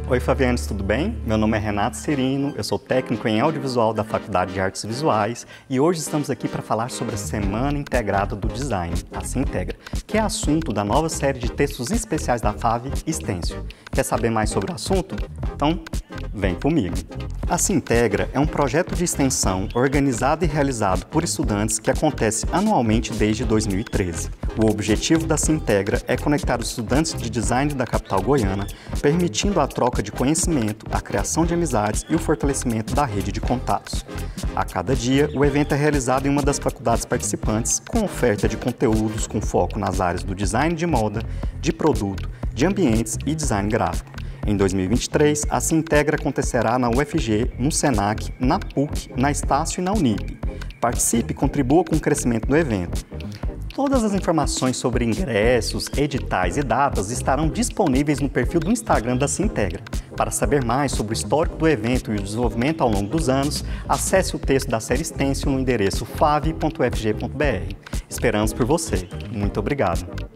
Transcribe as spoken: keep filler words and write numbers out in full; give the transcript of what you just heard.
Oi, Fabianes, tudo bem? Meu nome é Renato Cirino, eu sou técnico em audiovisual da Faculdade de Artes Visuais e hoje estamos aqui para falar sobre a Semana Integrada do Design, a Sintegra, que é assunto da nova série de textos especiais da F A V, Stencil. Quer saber mais sobre o assunto? Então, vem comigo! A Sintegra é um projeto de extensão organizado e realizado por estudantes que acontece anualmente desde dois mil e treze. O objetivo da Sintegra é conectar os estudantes de design da capital goiana, permitindo a troca de conhecimento, a criação de amizades e o fortalecimento da rede de contatos. A cada dia, o evento é realizado em uma das faculdades participantes, com oferta de conteúdos com foco nas áreas do design de moda, de produto, de ambientes e design gráfico. Em dois mil e vinte e três, a Sintegra acontecerá na U F G, no Senac, na P U C, na Estácio e na Unip. Participe e contribua com o crescimento do evento. Todas as informações sobre ingressos, editais e datas estarão disponíveis no perfil do Instagram da Sintegra. Para saber mais sobre o histórico do evento e o desenvolvimento ao longo dos anos, acesse o texto da série Stencil no endereço fave ponto u f g ponto b r. Esperamos por você. Muito obrigado!